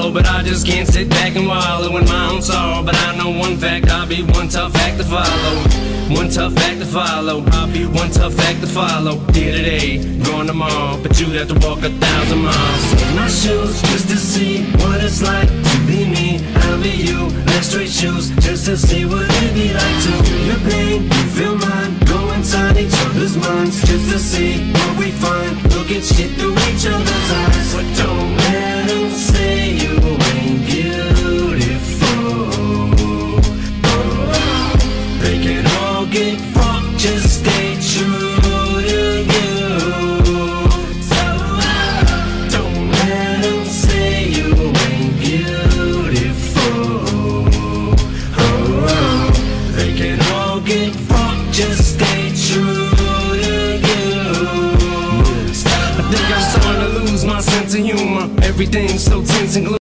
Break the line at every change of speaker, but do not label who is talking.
follow, but I just can't sit back and wallow in my own sorrow. But I know one fact, I'll be one tough act to follow. One tough act to follow. I'll be one tough act to follow. Here today, gone tomorrow, but you'd have to walk 1,000 miles in my shoes just to see what it's like to be me. I'll be you, let's trade shoes just to see what it'd be like